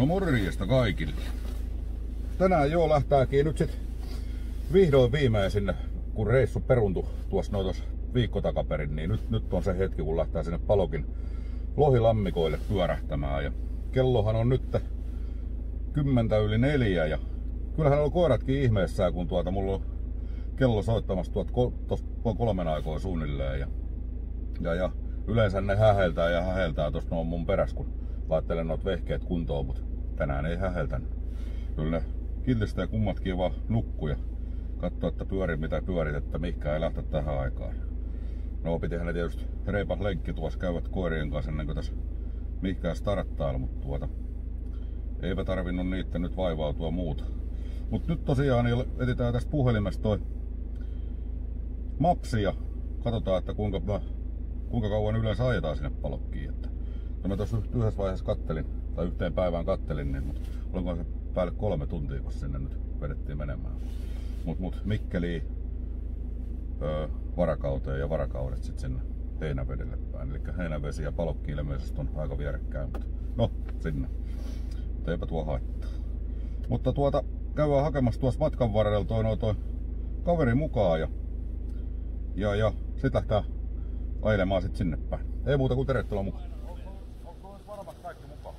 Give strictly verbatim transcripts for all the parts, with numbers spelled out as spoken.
No morjesta kaikille. Tänään joo lähtääkin nyt sit vihdoin viimein sinne, kun reissu peruntui tuossa noin tuossa viikko takaperin, niin nyt, nyt on se hetki, kun lähtee sinne Palokin lohilammikoille pyörähtämään. Ja kellohan on nyt kymmentä yli neljä ja kyllähän on koiratkin ihmeessään, kun tuota mulla on kello soittamassa tuossa kolmen aikoin suunnilleen. Ja, ja, ja yleensä ne häheltää ja häheltää tuossa noin mun perässä, kun laittelen noita vehkeet kuntoon, mutta tänään ei häheltänyt. Kyllä ne kiltistä ja kummatkin vaan nukkuu ja katsoo, että pyörii mitä pyörit, että mihinkään ei lähteä tähän aikaan. No pitihän ne tietysti reipas lenkki tuossa käyvät koirien kanssa ennen kuin tässä mihinkään starttailla, mutta tuota, eipä tarvinnut niitä nyt vaivautua muuta. Mut nyt tosiaan niin etsitään tästä puhelimesta toi mapsi ja katsotaan, että kuinka, kuinka kauan yleensä ajetaan sinne Palokkiin. Että mä tuossa yhdessä vaiheessa kattelin, tai yhteen päivään kattelin, niin, mutta olenko se päälle kolme tuntia, kun sinne nyt vedettiin menemään. Mut, mut Mikkeliin öö, varakauteen ja varakaudet sitten sinne Heinävedelle päin. Eli Heinävesi ja Palokki ilmeisesti on aika vierekkäin, mutta no sinne. Mutta eipä tuo haittaa. Mutta tuota, käydään hakemassa tuossa matkan varrella toi, no, toi kaveri mukaan ja, ja, ja sit lähtää ailemaan sit sinne päin. Ei muuta kuin tervetuloa mukaan. Onko varmat kaikki mukaan?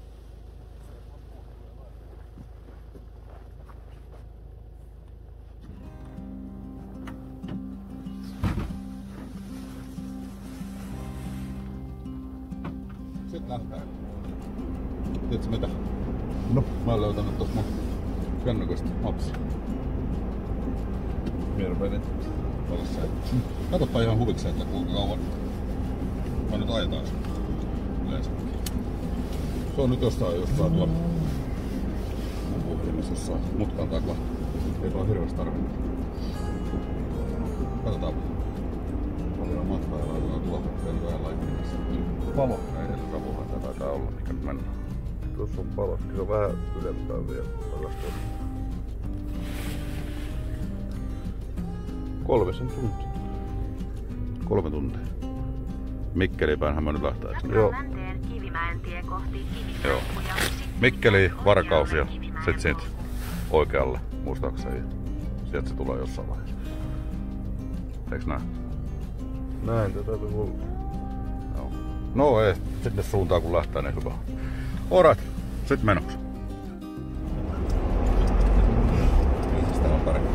Sitten lähtee. Tiedätkö mitä? No. Mä oon löytänyt tosta mun kännykästä mapsia. Mierpeinen. Katsotaan ihan huvikseen, että kuinka kauan mä nyt ajetaan sen yleensä. Se on nyt jossain, jossain tuolla mun puhelimessa jossain mutkan takla. Ei ole hirveästi tarvinnut. Katsotaan. Paljon matkaa ja laitetaan tuolla pelkään laittimessa. Palo. Ei edes Ravulla tätä taitaa olla, mikä nyt mennään. Tuossa on Palokki, se on vähän ylempää vielä. Kolmisen tuntia. Kolme tuntia. Mikkeliin päinhän mä nyt lähtäisin. Joo. Joo. Mikkeli, Varkaus ja sit siitä oikealle muistaakseni. Sieltä se tulee jossain vaiheessa. Eiks näin? Näin, tätä tulla. Joo. No ei, sinne suuntaan kun lähtee niin hyvä. Alright, sit menoksi. Missä on paremmin?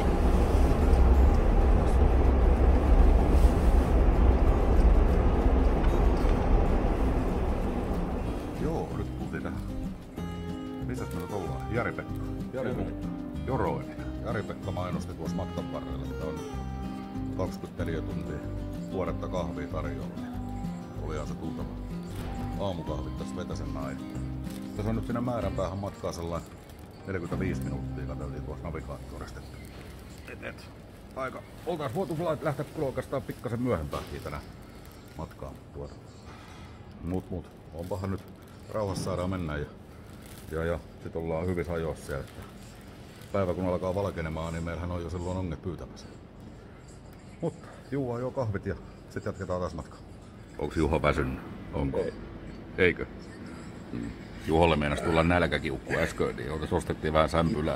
Joo, nyt tultiin tähän. Missäs me nyt ollaan? Jari-Pekka. Jari-Pekka. Joroinen. Jari-Pekka mainosti tuossa matkan varrella, että on kaksikymmentäneljä tuntia tuoretta kahvia tarjolla. Olihan se tultava. Aamukahvit tässä vetäsen näin. Tässä on nyt siinä määränpäähän matkaa sellainen neljäkymmentäviisi minuuttia, katseltiin tuossa navigaattorista. Et, et. Aika. Oltais voitu lähteä oikeastaan pikkasen myöhempääkin tänään matkaan. Tuota. Mut mut, onpahan nyt rauhassa saadaan mennä ja, ja, ja sit ollaan hyvissä ajoissa siellä. Päivä kun alkaa valkenemaan, niin meillähän on jo silloin onget pyytämässä. Mutta juodaan jo kahvit ja sit jatketaan taas matkaa. Onks Juho väsynyt? Onko? Ei. Eikö? Mm. Juholle meinas tulla nälkäkiukku äsken, niin ostettiin vähän sämpylää.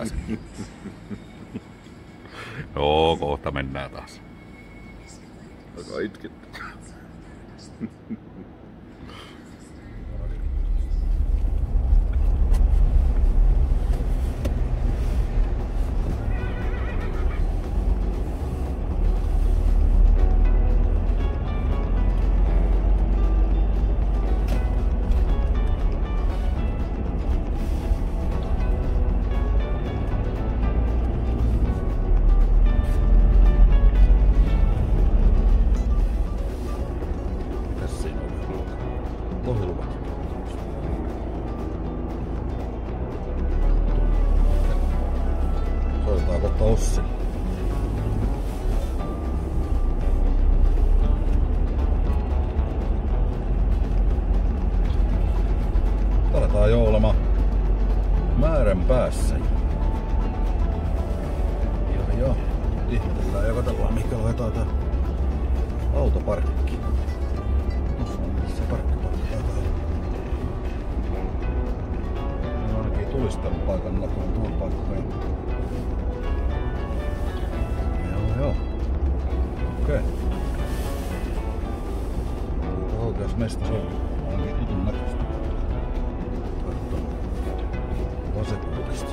Joo, kohta mennään taas. Aika itkettä. Ossi. Aletaan jo olemaan määrän päässä. Ja ja, ihmetellään ja katsellaan mikä laitetaan tää autoparkki. Tuossa on se parkkipaikka taitaa. harjoittelupaikalla tuon tuon paikkojen. Joo joo. Okei. Okay. Oikeas mesta se on. Ainakin tutun näköistä. Katsotaan. Vasenpuolista.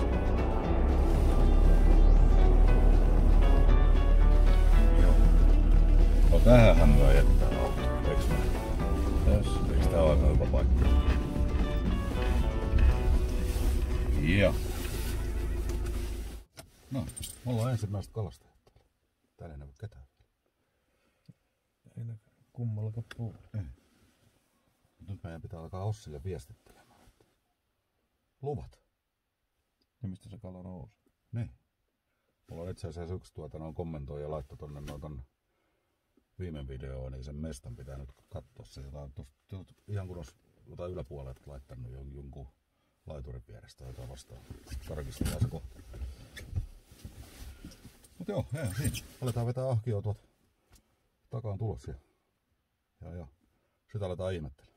Joo. No tähänhän myö jättää auto. Eiks mä? Tässä. Eiks tää ole aika hyvä paikka? Joo. No, me ollaan ensimmäiset kalastajat täällä. Täällä ei näy ketään. Ei näy kummallakaan puolella. Ei. Nyt meidän pitää alkaa Ossille viestittelemään. Luvat. Ja mistä se kala nousi? Niin. Mulla on itse asiassa yksi tuota noin kommentoi ja laittoi tonne noin ton viime videoon, niin sen mestan pitää nyt katsoa se. Jotain, tosta, ihan kun olisi jotain yläpuolelta laittanut jonkun laiturin vierestä jotain vastaan. Tarkistetaan se kohta. Mut joo, eihän siinä. Aletaan vetää ahkioa tuot takaan tulos ja, ja, ja. Sitä aletaan ihmettelemään.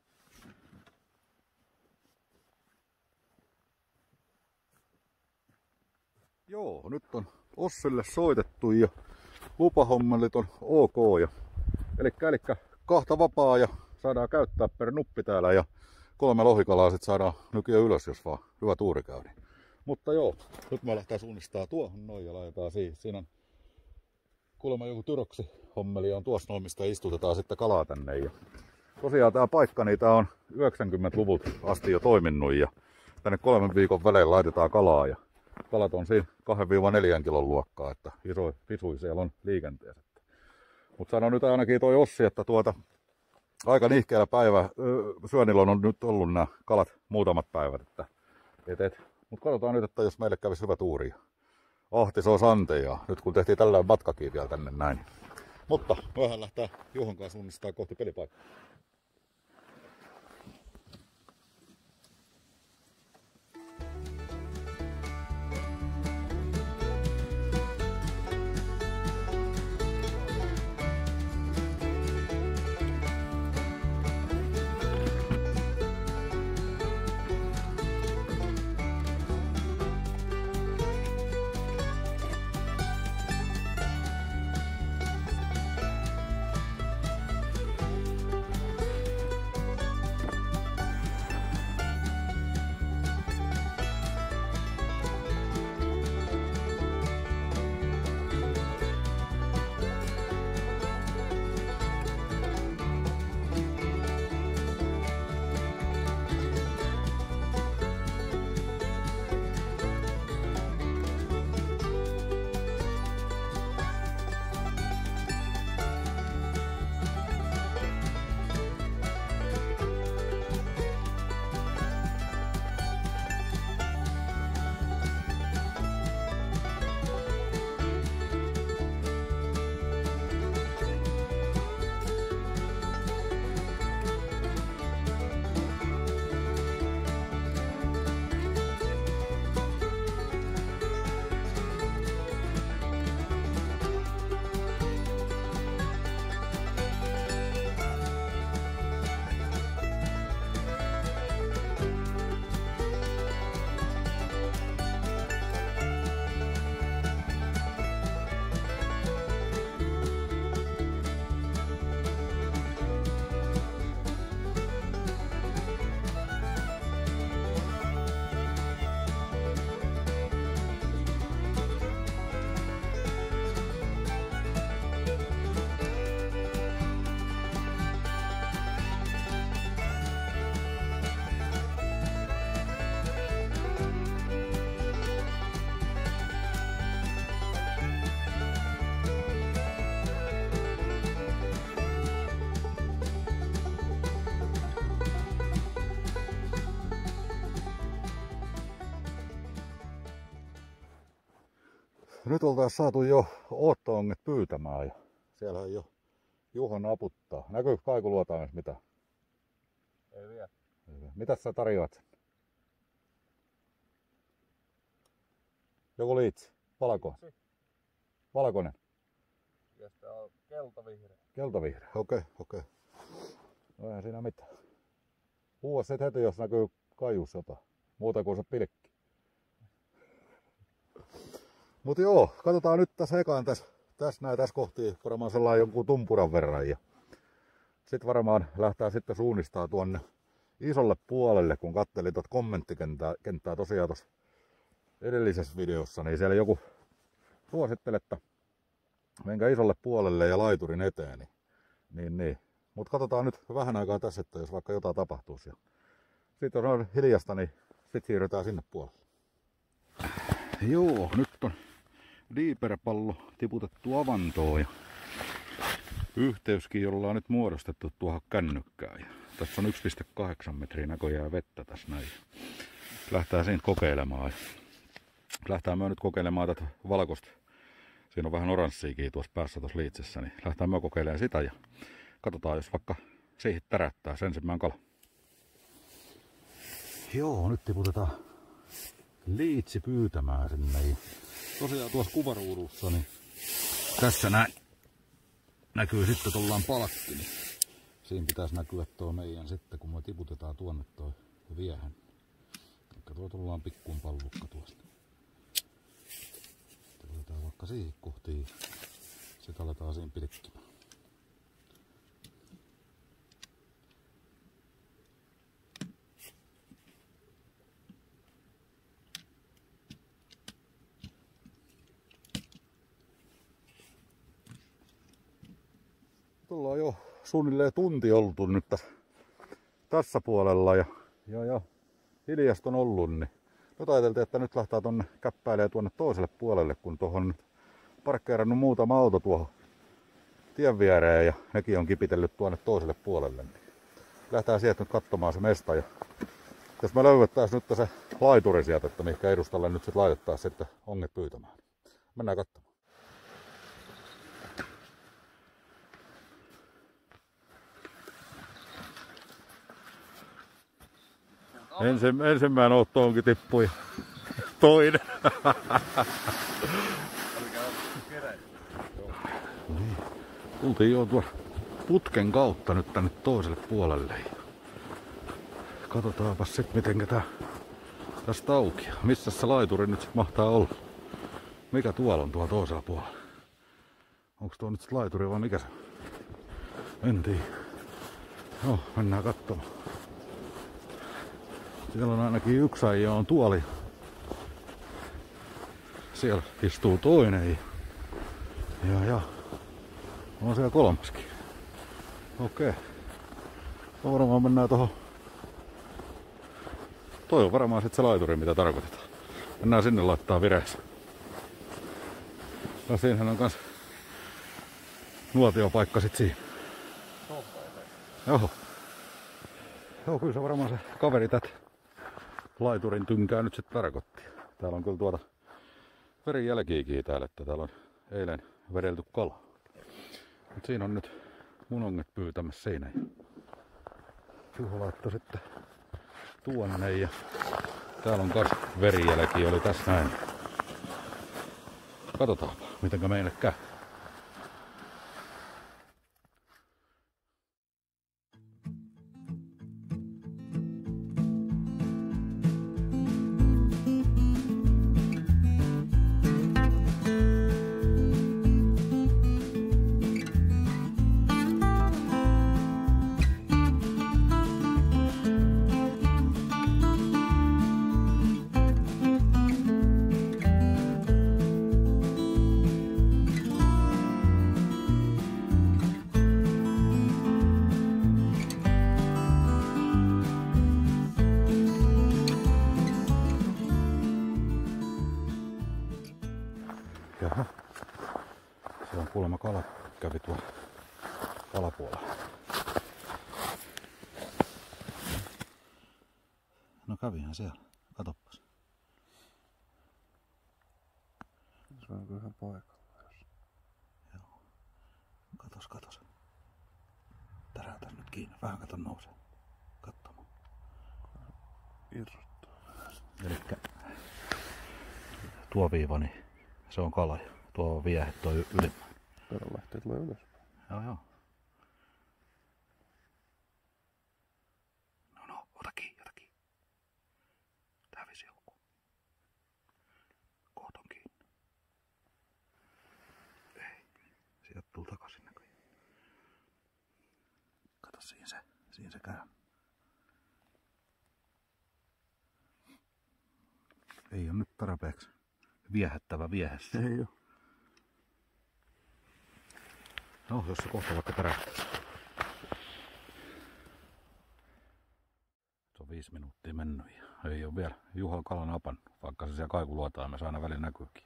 Joo, nyt on Ossille soitettu ja lupahommelit on ok. Ja, elikkä, elikkä kahta vapaa ja saadaan käyttää per nuppi täällä ja kolme lohikalaa sit saadaan nykiä ylös, jos vaan hyvä tuuri käy. Mutta joo, nyt me lähtee suunnistaa tuohon noin ja laitetaan siihen. Siinä on kuulemma joku tyroksi hommeli on tuossa noin, mistä istutetaan sitten kalaa tänne. Ja tosiaan tää paikka, niin tää on yhdeksänkymmentäluvulta asti jo toiminut ja tänne kolmen viikon välein laitetaan kalaa. Ja kalat on siinä kahdesta neljään kilon luokkaa, että iso pisui siellä on liikenteessä. Mutta sano nyt ainakin toi Ossi, että tuota aika nihkeellä päivä syönnillä on nyt ollut nämä kalat muutamat päivät. Että, et, et. Mutta katsotaan nyt, että jos meille kävisi hyvä tuuri. Ahti se on sante ja nyt kun tehtiin tällainen matkakin vielä tänne näin. Mutta vähän lähtee Juhon kanssa suunnistaa kohti pelipaikkaa. Nyt oltaisiin saatu jo oottoonget pyytämään ja siellä jo Juho naputtaa. Näkyykö kaikuluotaimessa mitä? Ei vielä. Mitäs sä tarjoat? Joku liitsi? Valko? Valkoinen? Ja sitä on keltavihreä. Keltavihreä, okei, okay, okei. Okay. No eihän siinä mitään. Huuva sit heti, jos näkyy kaiussa jotain. Muuta kuin se pilkki. Mut joo, katsotaan nyt tässä ekaan tässä, tässä näin tässä kohti varmaan sellainen jonkun tumpuran verran. Ja sitten varmaan lähtää sitten suunnistaa tuonne isolle puolelle, kun kattelin tuota kommenttikenttää kenttää tosiaan tuossa edellisessä videossa, niin siellä joku suositteli, että menkää isolle puolelle ja laiturin eteen. Niin, niin, niin. Mutta katsotaan nyt vähän aikaa tässä, että jos vaikka jotain tapahtuisi. Ja sitten jos on hiljasta, niin sitten siirrytään sinne puolelle. Joo, nyt on diiperpallo tiputettu avantoon ja yhteyskin ollaan nyt muodostettu tuohon kännykkään. Ja tässä on yksi pilkku kahdeksan metriä näköjään vettä tässä näin. Lähtää siitä kokeilemaan. Lähtää myös nyt kokeilemaan tätä valkoista. Siinä on vähän oranssiikin tuossa päässä tuossa liitsessä, niin lähtää myös kokeilemaan sitä ja katsotaan, jos vaikka siihen tärättää se ensimmäinen kala. Joo, nyt tiputetaan liitsi pyytämään sinne. Ja tosiaan tuossa kuvaruudussa, niin tässä näin näkyy sitten tollaan palkki. Niin siinä pitäisi näkyä tuo meidän sitten, kun me tiputetaan tuonne toi viehän. Eli tuo tullaan pikkuun pallukka tuosta. Tiputetaan vaikka siihen kohtiin. Sitten aletaan siinä pilkkimään. Ollaan jo suunnilleen tunti oltu nyt tässä, tässä puolella ja, ja, ja hiljasta on ollut, niin nyt ajateltiin, että nyt lähtee tonne käppäilee tuonne toiselle puolelle, kun tuohon nyt parkkeerannut muutama auto tuohon tien viereen ja nekin on kipitellyt tuonne toiselle puolelle. Niin lähtee sieltä nyt katsomaan se mesta ja jos me löydettäisiin nyt se laituri sieltä, että mihinkä edustalle nyt sitten laitettaisiin sitten onget pyytämään. Mennään katsomaan. Ensi, ensimmäinen otto onkin tippui. Toinen. Niin. Tultiin jo tuon putken kautta nyt tänne toiselle puolelle. Katsotaanpas sit miten tää tästä auki. Missä se laituri nyt sit mahtaa olla? Mikä tuolla on tuolla toisella puolella? Onks tuo nyt sit laituri vai mikä se on? En tiedä. No, mennään katsomaan. Siellä on ainakin yksi aija on tuoli. Siellä istuu toinen. Ja, ja. On siellä kolmaskin. Okei. No varmaan mennään tohon. Toi on varmaan sit se laituri, mitä tarkoitetaan. Mennään sinne laittaa vireessä. Ja siinähän on kans nuotiopaikka sit siinä. Joo. Joo, kyllä se varmaan se kaveri tät laiturin tynkää nyt sitten tarkoitti. Täällä on kyllä tuota verijälkiäkin täällä, että täällä on eilen vedelty kala. Mut siinä on nyt mun onget pyytämässä siinä. Juho laittoi sitten tuonne ja täällä on kas verijälki oli tässä näin. Katsotaanpa mitenkä meille käy. Jaha. Se on kuulemma kala kävi tuolla alapuolella. No kävihän siellä. Katoppas. Se on kyllä ihan paikalla. Joo. Katos, katos. Täräytäs nyt kiinni. Vähän kato nousee. Katsomaan. Irrottaa. Elikkä tuo viiva, niin se on kala ja tuo viehe toi ylimmäinen. Peränlähteet tulee ylöspäin. Joo joo. No no, ota kiinni, ota kiinni. Tää vesi joku. Koot on kiinni. Kato, siinä se, siinä se käy. Ei ole nyt tarpeeksi viehättävä viehessä. Ei oo. No, jos se kohta vaikka tärähtäisi. Se on viisi minuuttia mennyt ja ei ole vielä Juha kalan napannut, vaikka se siellä kaikuluotaimessa aina välillä näkyykin.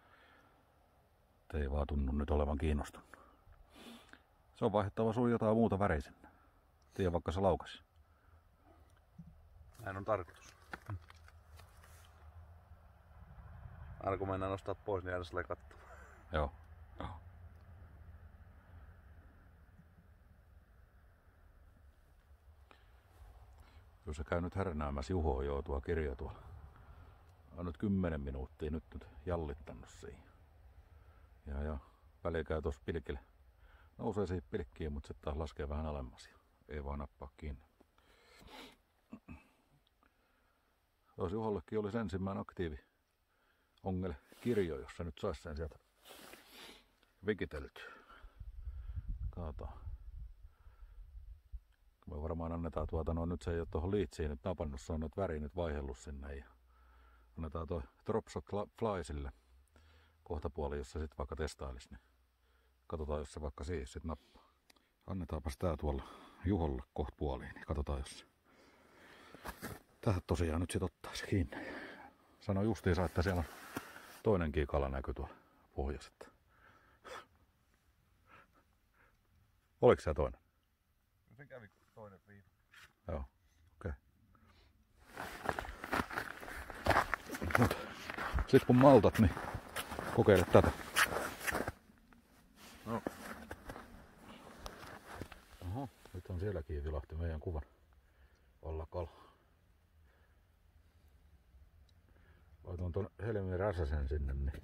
Ei vaan tunnu nyt olevan kiinnostunut. Se on vaihdettava sun jotain muuta väriä sinne. Tiedä vaikka se laukasi. Näin on tarkoitus. Aina kun mennään nostaa pois, niin aina sille katsomaan. Joo. Joo. Jos se käy nyt härnäämässä Juhoa joo tuo kirja tuolla. On nyt kymmenen minuuttia nyt, nyt jallittanut siihen. Ja, ja väliä käy tuossa pilkille. Nousee siihen pilkkiin, mutta sitten taas laskee vähän alemmas. Ei vaan nappaa kiinni. Jos Juhollekin olisi ensimmäinen aktiivi ongel kirjo, jossa nyt saisi sen sieltä vikitellyt. Katsotaan. Me varmaan annetaan tuota, no nyt se ei ole tuohon liitsiin nyt napannut, se on nyt väri nyt vaihellut sinne ja annetaan tuo Dropshot Fly sille kohtapuoli, jos se sit vaikka testailisi, niin katsotaan jos se vaikka siis sit nappaa. Annetaanpas tää tuolla Juholle kohta puoliin, niin katsotaan jos se tähän tosiaan nyt sit ottaisi kiinni. Sano justiinsa, että siellä on toinenkin kala näky tuolla pohjassa. Oliko siellä toinen? Se kävi toinen viime. Joo, okei. Okay. Sitten kun maltat, niin kokeile tätä. No. Oho, nyt on sielläkin vilahti meidän kuvan alla kala. Laitoin ton Helmi Räsäsen sinne, niin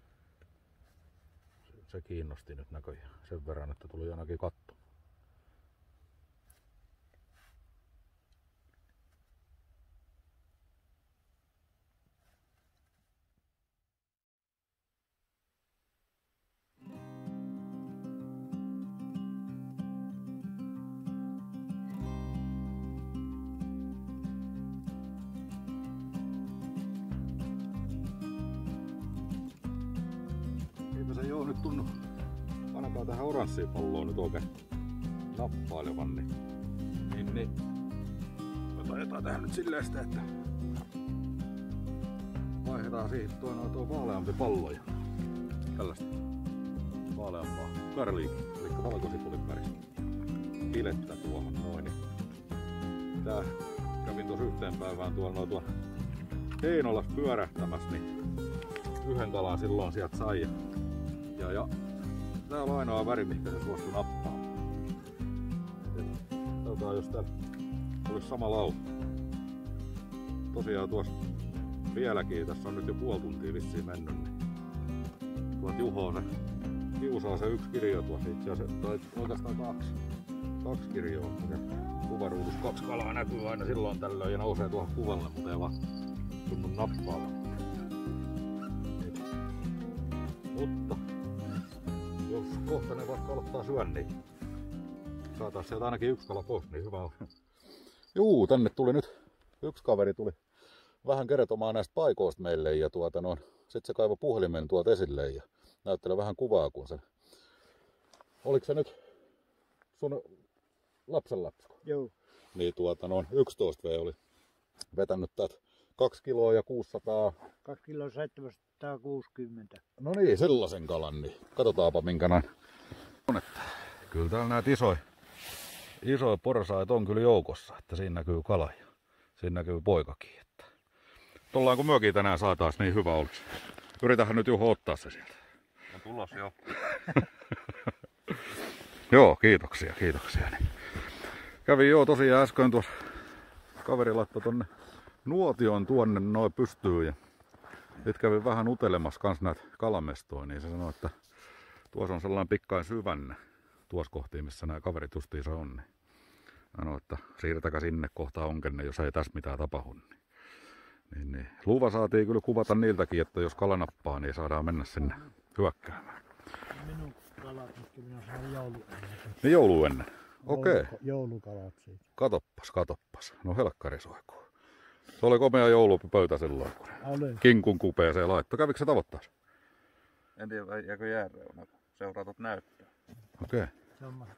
se kiinnosti nyt näköjään sen verran, että tuli ainakin katto. Se ei oo nyt tunnu ainakaan tähän oranssiin palloon nyt oikein nappailevan, niin, niin, niin. Otetaan tähän nyt silleen sitä, että vaihdetaan siihen tuo, tuo vaaleampi pallo ja tällaista vaaleampaa karliikin, eli valkosipulin väristä pilettä tuohon noin. Niin tää kävin tuossa yhteen päivään tuolla noin tuon Heinolas pyörähtämässä, niin yhden kalan silloin sieltä sai. Ja, ja tää on ainoa väri, mikä se suostui nappaamaan. Katsotaan, jos täällä olisi sama laukku. Tosiaan tuossa vieläkin, tässä on nyt jo puoli tuntia vissiin mennyt, niin tuot Juho se kiusaa se yksi kirjo tuossa itse asiassa, tai oikeastaan kaksi. Kaksi kirjoa. Kuvaruudussa kaksi kalaa näkyy aina silloin tällöin ja nousee tuohon kuvalle, mutta ei vaan tunnu nappaamaan. Mutta jos kohta ne vaikka aloittaa syönnin, niin saatais sieltä ainakin yksi kala pois, niin hyvä on. Juu, tänne tuli nyt yksi kaveri tuli vähän kertomaan näistä paikoista meille ja tuota noin, sit se kaivoi puhelimen tuolta esille ja näyttelee vähän kuvaa, kun se... Oliko se nyt sun lapsenlapsko? Joo. Niin tuota noin yksitoista vuotias oli vetänyt täältä kaksi kiloa ja kuusisataa. kaksi kiloa seitsemänsataakuusikymmentä. No niin, sellaisen kalan, niin katsotaanpa minkälainen on. Että kyllä täällä näitä isoja, isoja porsaita on kyllä joukossa, että siinä näkyy kala ja siinä näkyy poikakin. Että tollaan kun myökin tänään saataisiin, niin hyvä olisi. Yritähän nyt Juho ottaa se sieltä. On tulos jo. Joo, kiitoksia, kiitoksia. Kävin joo tosiaan äsken tuossa, kaveri laittoi tonne nuotion tuonne noin pystyyn ja sit kävin vähän utelemassa kans näitä kalamestoja, niin se sanoi, että tuossa on sellainen pikkain syvänne tuossa kohtiin, missä nämä kaverit justiinsa on. Niin sanoi, että siirtäkää sinne kohta onkenne, jos ei tässä mitään tapahdu. Niin, niin, niin. Luva saatiin kyllä kuvata niiltäkin, että jos kala nappaa, niin saadaan mennä sinne hyökkäämään. Minun kalat, mitkä minä sain joulu ennen. Niin joulu ennen? Okei. Jouluka- joulukalat siitä. Katoppas, katoppas. No helkkari soikuu. Se oli komea joulupöytä silloin, kun Oli. kinkun kupeeseen laittoi. Kävikö se tavoittais? En tiedä, jääkö jääreuna, kun seuraatot näyttää. Okei. Semmoista.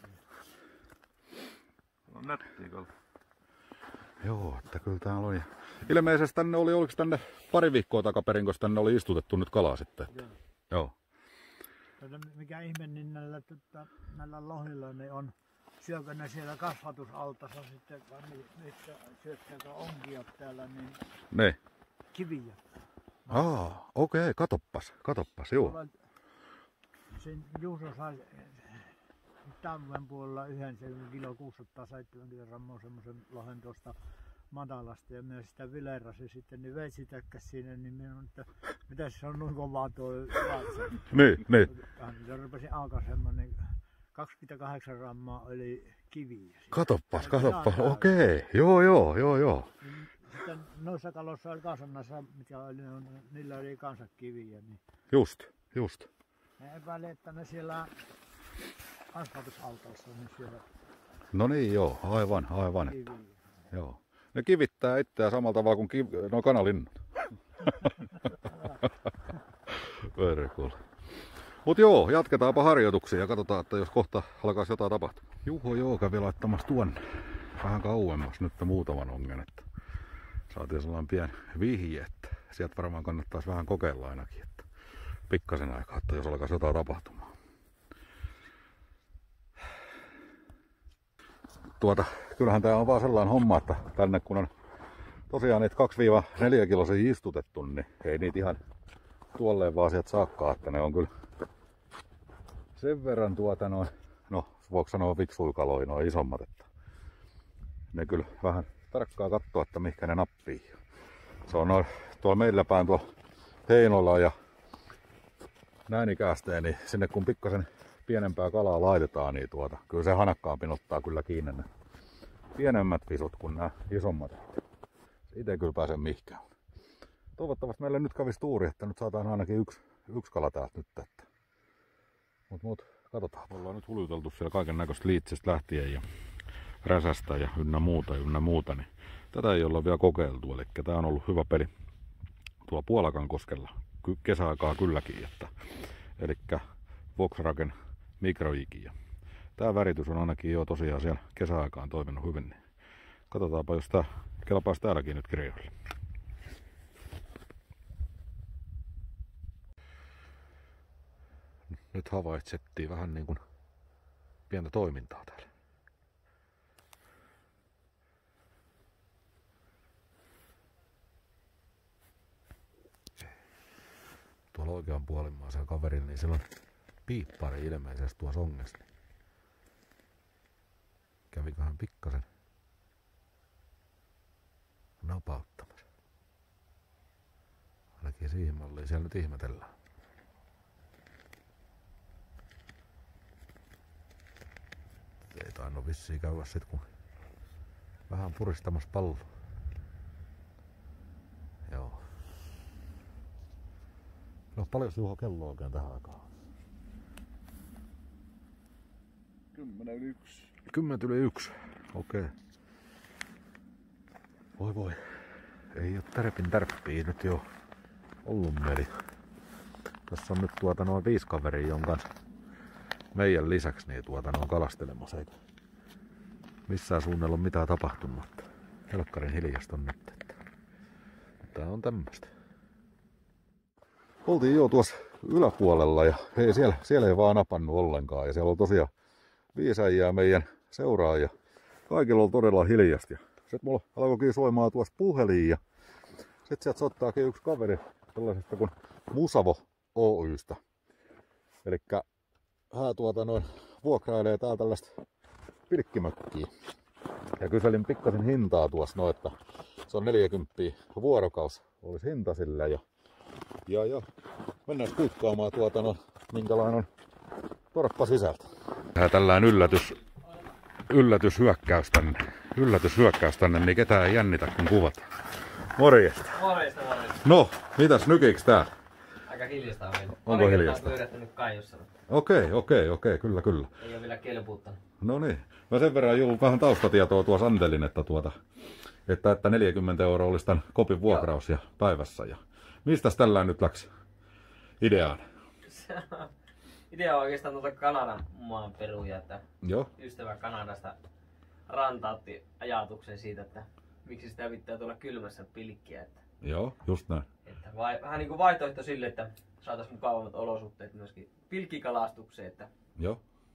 No nättiä kyllä. Joo, että kyllä täällä on. Ilmeisesti tänne oli, oliko tänne pari viikkoa takaperin, kun tänne oli istutettu nyt kalaa sitten? Joo. Joo. Tätä, mikä ihme, niin näillä, tota, näillä lohilla ne on, syökö ne siellä kasvatusaltassa sitten, vai mitkä syöttääkö onkiot täällä, niin Ne. kiviä. Aa, okei, okay, katoppas, katoppas, joo. Tuolla Sen Juuso sai talven puolella yhden kilo kuusisataaseitsemänkymmentä grammaa semmoisen lohen tuosta matalasta ja myös sitä vilerasi sitten, niin veitsi tökkäsi siinä, niin minun, että mitä se on noin kovaa tuo vaatsa. Niin, niin. Se rupesi aukaisemaan, niin kaksikymmentäkahdeksan grammaa oli kiviä. Katoppas, katoppas, okei, okay. Joo, joo, joo, joo. Sitten noissa kaloissa oli kasannassa, mitkä oli, niillä oli kanssa kiviä. Niin Just, just. ne epäili, että ne siellä kasvatusaltaassa, niin siellä No niin, joo, aivan, aivan. kiviä. Joo. Ne kivittää itseään samalla tavalla kuin kiv... no, kanalinnut. Very cool. Mut joo, jatketaanpa harjoituksia ja katsotaan, että jos kohta alkaa jotain tapahtua. Juho joo kävi laittamassa tuonne vähän kauemmas nyt muutaman ongen, että saatiin sellainen pieni vihje, että sieltä varmaan kannattaisi vähän kokeilla ainakin, että pikkasen aikaa, että jos alkaa jotain tapahtumaan. Tuota, kyllähän tää on vaan sellainen homma, että tänne kun on tosiaan niitä kaksi neljä kilosia istutettu, niin ei niitä ihan tuolleen vaan sieltä saakkaa, että ne on kyllä sen verran tuota noin, no voiko sanoa fiksuja kaloja, noin isommat, että ne kyllä vähän tarkkaa katsoa, että mihinkä ne nappii. Se on noin tuolla meillä päin tuolla Heinolla ja näin ikäisteen, niin sinne kun pikkasen pienempää kalaa laitetaan, niin tuota, kyllä se hanakkaampi ottaa kyllä kiinni ne pienemmät visut kuin nämä isommat. Itse kyllä pääsen mihinkään. Toivottavasti meille nyt kävisi tuuri, että nyt saadaan ainakin yksi, yksi kala täältä nyt. Että. Mut, mut katsotaan. Me ollaan nyt huljuteltu siellä kaiken näköistä liitsistä lähtien ja räsästä ja ynnä muuta, ynnä muuta. Niin tätä ei olla vielä kokeiltu, eli tää on ollut hyvä peli tuolla Puolakan koskella kesäaikaa kylläkin. Että, elikkä Volkswagen Micro-Igi. Tää väritys on ainakin jo tosiaan siellä kesäaikaan toiminut hyvin. Niin katsotaanpa, jos tää kelpaisi täälläkin nyt kirjoille. Nyt havaitsettiin vähän niin kuin pientä toimintaa täällä. Tuolla oikean puolimmaisella kaverilla, niin siellä on piippari ilmeisesti tuossa ongessa. Käviköhän pikkasen napauttamassa. Ainakin siihen malliin siellä nyt ihmetellään. Ei tainnut vissiin käydä sit kun vähän puristamassa palloa. Joo. No paljon Juho kello oikein tähän aikaan? Kymmenen yli yksi. Kymmentä yli yksi. Okei. Okay. Voi voi. Ei oo tärpin tärppiä nyt jo ollut meri. Tässä on nyt tuota noin viisi kaveria, jonka meidän lisäksi niin tuota noin kalastelemassa. Eikä missään suunnalla ole mitään tapahtunut. Helkkarin hiljasta on nyt. Tää on tämmöstä. Oltiin jo tuossa yläpuolella ja hei, siellä, siellä ei vaan napannut ollenkaan. Ja siellä on tosiaan viisäjiä meidän seuraajia. Kaikilla on todella hiljasti. Sitten mulla alkoikin soimaan tuossa puhelin ja sitten sieltä soittaakin yksi kaveri tällaisesta kuin Musavo Oystä. Elikkä hän tuota noin vuokrailee täällä tällaista pilkkimökkiä. Ja kyselin pikkasen hintaa tuossa noin, että se on neljäkymmentä vuorokaus olisi hinta sillä ja ja, ja mennään kuikkaamaan tuota no, minkälainen on torppa sisältä. Tää tällainen yllätys, yllätyshyökkäys tänne. Yllätyshyökkäys tänne, niin ketään ei jännitä kun kuvataan. Morjesta. Morjesta, morjesta. No, mitäs nykiks täällä? aika hiljasta on vielä. Onko hiljasta? Olen yrittänyt Kaijossa. Okei, okei, okei, kyllä, kyllä. Ei ole vielä kelpuuttanut. No niin. Mä sen verran juun vähän taustatietoa tuossa antelin, että, tuota, että, että neljäkymmentä euroa olisi tämän kopin vuokraus ja päivässä. Ja mistäs tällä nyt läksi ideaan? Idea on oikeastaan tuolta Kanadan maan peruja, että Joo. ystävä Kanadasta rantautti ajatuksen siitä, että miksi sitä pitää tuolla kylmässä pilkkiä. Että, Joo, just näin. että vai, vähän niin kuin vaihtoehto sille, että saataisiin mukavammat olosuhteet myöskin pilkkikalastukseen. Että Joo.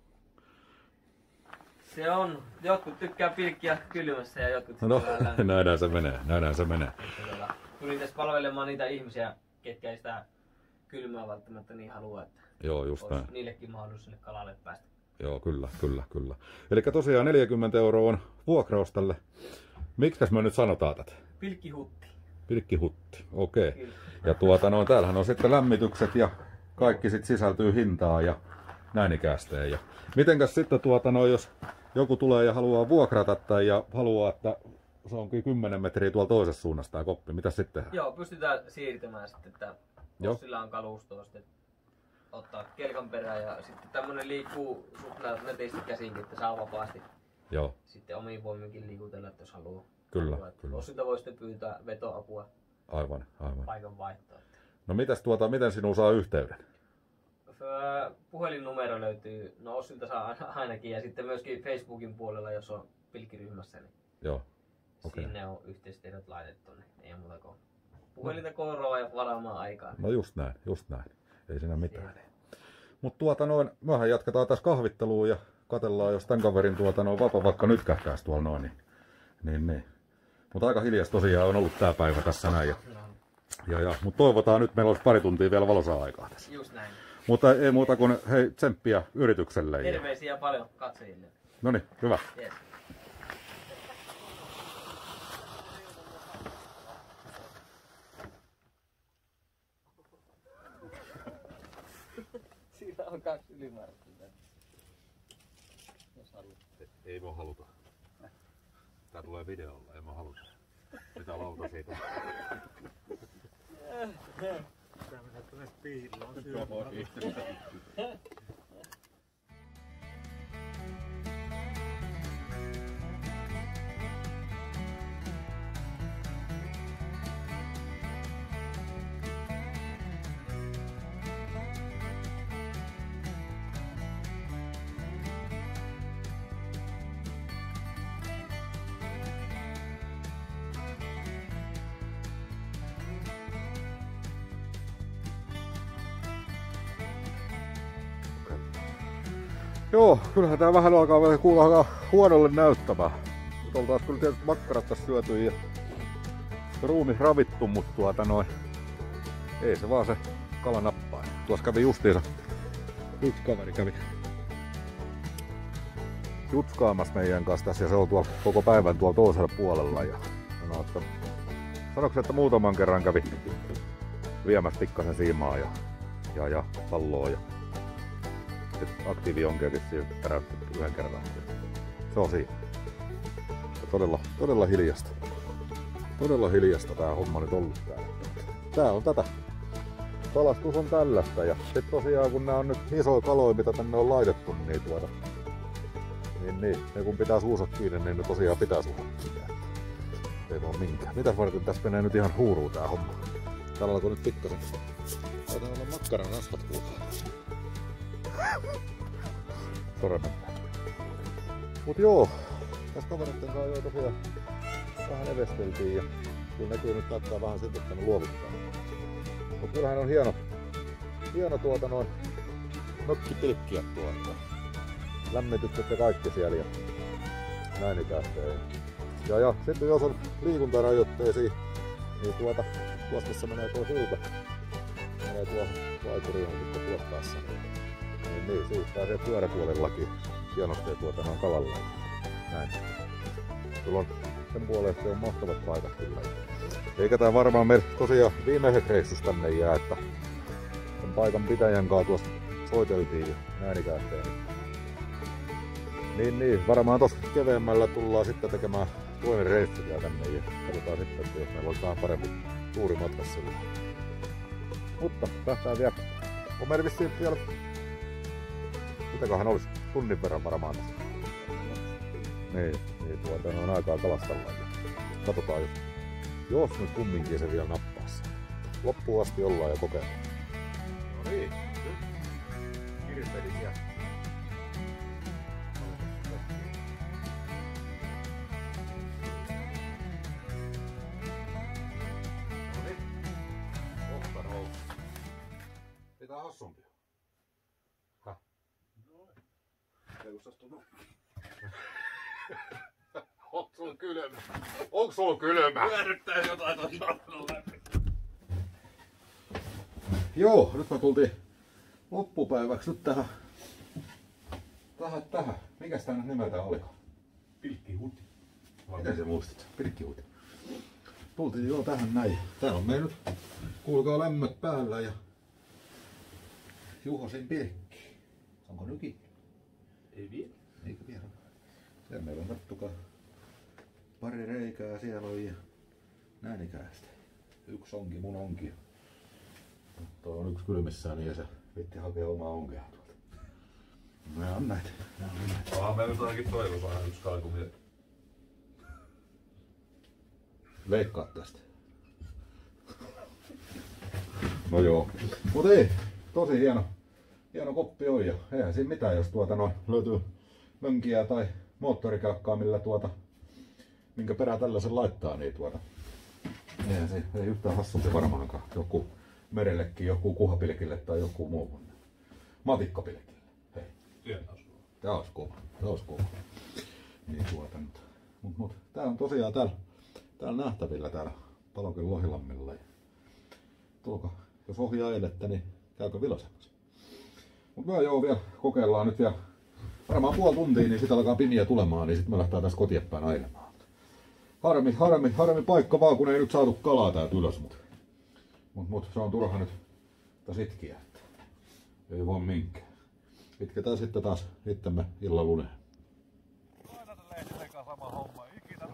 se on, jotkut tykkää pilkkiä kylmässä ja jotkut No, tykkää lämmin. nähdään se menee, nähdään se menee. Tuota, tulin tässä palvelemaan niitä ihmisiä, ketkä ei sitä kylmää välttämättä niin halua, että Joo, just olisi näin. niillekin mahdollisuus sille kalalle päästä. Joo, kyllä, kyllä, kyllä. Eli tosiaan neljäkymmentä euroa on vuokraus tälle. Miksikäs me nyt sanotaan tätä? Pilkkihutti. Pilkkihutti, okei. Okay. Kyllä. Ja tuota, no, täällähän on sitten lämmitykset ja kaikki sit sisältyy hintaan ja näin ikäisteen. Ja mitenkäs sitten tuota, no, jos joku tulee ja haluaa vuokrata tai ja haluaa, että se onkin kymmenen metriä tuolla toisessa suunnassa tämä koppi, mitä sitten tehdään? Joo, pystytään siirtymään sitten, että Joo. jos sillä on kalustoa sitten ottaa kelkan perään ja sitten tämmönen liikkuu suht netisti käsinkin, että saa vapaasti Joo, sitten omiin voiminkin liikutella, että jos haluaa. Kyllä, haluaa. kyllä. Ossilta voi sitten pyytää vetoapua aivan, aivan. paikan vaihtoon. No mitäs tuota, miten sinun saa yhteyden? Öö, Puhelinnumero löytyy, no Ossilta saa ainakin ja sitten myöskin Facebookin puolella, jos on pilkkiryhmässä, niin Joo, okei. sinne on yhteistiedot laitettu, niin ei muuta kuin puhelinta kooroa ja varaamaan aikaa. No just näin, just näin. Ei siinä mitään. Mutta tuota noin, mehän jatketaan tässä kahvittelua ja katsellaan, jos tämän kaverin tuota noin vapa vaikka nyt kähtäisi tuolla noin. Niin, niin, niin. Mutta aika hiljasta tosiaan on ollut tää päivä tässä näin. Ja, ja, ja. Mutta toivotaan nyt, meillä olisi pari tuntia vielä valosaa aikaa tässä. Just näin. Mutta ei muuta kuin hei, tsemppiä yritykselle. Ja... Terveisiä paljon katsojille. No niin, hyvä. Yes. Siinä on kaksi ylimääräistä. Jos haluat. Ei voi haluta. Tää tulee videolla, ei voi haluta. Mitä lauta siitä? Tämmöiset tulee piiloon syömään. Joo, kyllähän tää vähän alkaa vielä kuulla aika huonolle näyttämään. Nyt oltais kyllä tietysti makkarat tässä syöty ja ruumi ravittu, mutta tuota noin, ei se vaan se kala nappaa. Tuossa kävi justiinsa, yksi kaveri kävi jutskaamassa meidän kanssa tässä ja se on tuolla koko päivän tuolla toisella puolella. Ja sanoi, että, sanoiko, että muutaman kerran kävi viemässä pikkasen siimaa ja, ja, ja palloa. Ja aktiivionkeakin sieltä täräytti yhden kerran. Se on siinä. Todella, todella hiljasta. Todella hiljasta tää homma nyt ollut täällä. Tää on tätä. Kalastus on tällaista ja sit tosiaan kun nää on nyt isoja kaloja mitä tänne on laitettu niin tuota niin, niin ne kun pitää suusat kiinni niin ne tosiaan pitää suusat kiinni. Ei vaan minkään. Mitäs varten tässä menee nyt ihan huuruu tää homma. Täällä alkoi nyt pikkasen. Taitaa olla makkaran rasvat kuulaa. Sormen. Mut joo, tässä kaveritten kanssa jo tosiaan vähän evesteltiin ja kyllä näkyy nyt näyttää vähän siltä, että ne luovuttaa. Mut kyllähän on hieno, hieno tuota noin mökkipilkkiä tuolta. Lämmitykset ja kaikki siellä ja näin ikäisteen. Ja, ja sitten jos on liikuntarajoitteisia, niin tuota, tuossa missä menee tuo silta, menee tuo vaikuriin sitten tuossa päässä. Niin, niin siitä pääsee pyöräpuolellakin hienosti tuota noin kalalle. Näin. Sulla on sen puolesta on mahtavat paikat kyllä. Eikä tää varmaan meillä tosiaan viimeiset reissus tänne jää, että sen paikan pitäjän kanssa tuossa soiteltiin ja näin ikäisteen. Niin, niin, varmaan tossa keveemmällä tullaan sitten tekemään toinen reissu vielä tänne ja katsotaan sitten, että jos meillä olisi vähän parempi tuuri matkassa. Mutta lähtää vielä. On meillä vissiin vielä... Mitäköhän olisi? Tunnin verran varmaan tässä. Niin, niin tuota, on aikaa kalastella. Katsotaan, jos, jos nyt kumminkin se vielä nappaa sen. Loppuun asti ollaan ja kokeillaan. No niin, nyt kirpeli siellä. No niin, kohta nousi. Pitää hassumpia. Häh? Noin. Ei kun astuu nukkiin. Onko sulla kylmä? Onko sulla kylmä? Pyöryttää jotain tuossa läpi. Joo, nyt me tultiin loppupäiväksi nyt tähän. Tähän, tähän. Mikäs tää nyt nimeltään olikaan? Pilkkihuti. Miten se muistit? Pilkkihuti. Tultiin joo tähän näin. Täällä on meillä nyt, kuulkaa, lämmöt päällä ja Juhosin pilkki. Onko nyki? Ei vielä. Eikö vielä? Siellä meillä on, kattukaa, pari reikää siellä on ja näin ikäästä. Yksi onki, mun onki. Tuo on yksi kylmissään niin ja se vitti hakea omaa onkea tuolta. Nää on näitä. Nää on näitä. Onhan meillä nyt ainakin toivossa aina yksi kaikumia. Veikkaat tästä. No joo. Mut ei, tosi hieno, hieno koppi on ja eihän siinä mitään, jos tuota noin löytyy mönkiä tai moottorikelkkaa, millä tuota, minkä perään tällaisen laittaa, niin tuota, eihän se ei yhtään hassumpi varmaankaan. Joku merellekin, joku kuhapilkille tai joku muu. Matikkapilkille. Hei. Tää olisi kova. Tää olisi kova. Niin tuota nyt. Mut, mut, tää on tosiaan täällä, täällä nähtävillä täällä Palokin Lohilammilla. Tulko, jos ohi ajelette, niin käykö vilasemassa. Mut me joo vielä kokeillaan nyt vielä varmaan puoli tuntia, niin sit alkaa pimiä tulemaan, niin sit me lähtee tässä kotiin päin ailemaan. Harmi, harmi, harmi paikka vaan, kun ei nyt saatu kalaa täältä ylös, mut, mut, mut se on turha nyt taas itkiä, että ei voi minkään. Itketään sitten taas itsemme illan luneen. Aina tälleen sama homma, ikinä.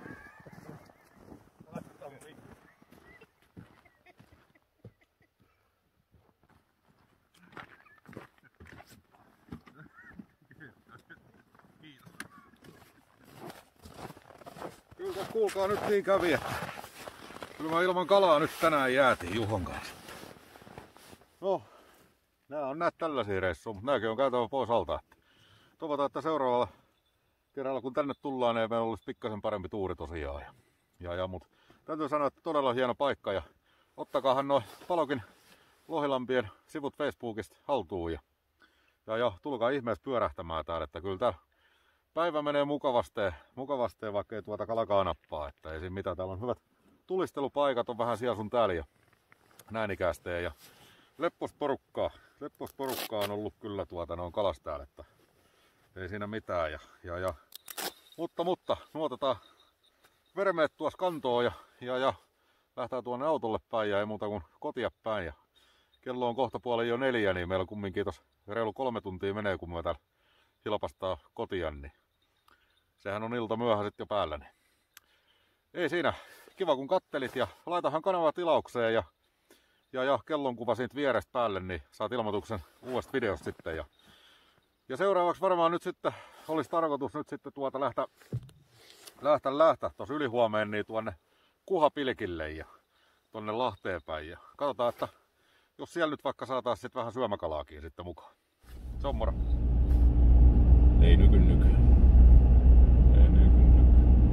Kyllä kuulkaa nyt niin kävi, että kyllä mä ilman kalaa nyt tänään jäätiin Juhon kanssa. No, nää on näet tällaisia reissuja, mutta nääkin on käytävä pois alta. Toivotaan, että seuraavalla kerralla kun tänne tullaan, niin meillä olisi pikkasen parempi tuuri tosiaan. Ja, ja, ja, mut täytyy sanoa, että todella hieno paikka ja ottakaahan noin Palokin Lohilampien sivut Facebookista haltuun ja, ja, ja tulkaa ihmeessä pyörähtämään täällä, että kyllä täällä päivä menee mukavasti, mukavasti vaikka ei tuota kalakaan nappaa, että ei siinä mitään. Täällä on hyvät tulistelupaikat, on vähän siellä sun täällä ja näin ikäisteen ja lepposporukkaa. Lepposporukkaa on ollut kyllä tuota noin kalas täällä, että ei siinä mitään. Ja, ja, ja. Mutta, mutta nuotetaan vermeet tuossa kantoon ja, ja, ja lähtää tuonne autolle päin ja ei muuta kuin kotia päin. Ja kello on kohta puoli jo neljä, niin meillä kumminkin tuossa reilu kolme tuntia menee, kun me täällä hilpastaa kotia, niin sehän on ilta myöhä sitten jo päällä. Niin. Ei siinä. Kiva kun kattelit ja laitahan kanava tilaukseen ja, ja, ja kellonkuva siitä vierestä päälle, niin saat ilmoituksen uudesta videosta sitten. Ja, ja seuraavaksi varmaan nyt sitten olisi tarkoitus nyt sitten tuota lähteä, lähteä, lähteä tuossa ylihuomeen niin tuonne Kuhapilkille ja tonne Lahteen päin. Ja katsotaan, että jos siellä nyt vaikka saataisiin sitten vähän syömäkalaakin sitten mukaan. Se on moro. Ei nyky nyky. Ei nyky nyky.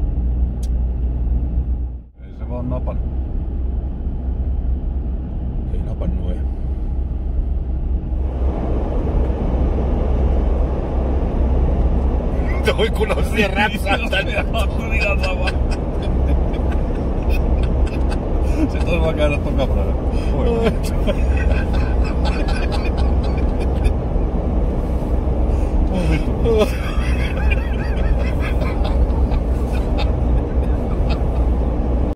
Ei se vaan napan. Ei napannut ei. Toi kun on siellä räpsähtänyt. Tuli ihan sama. Sitten on vaan käydä ton kameralla. Voi. Oh vittu.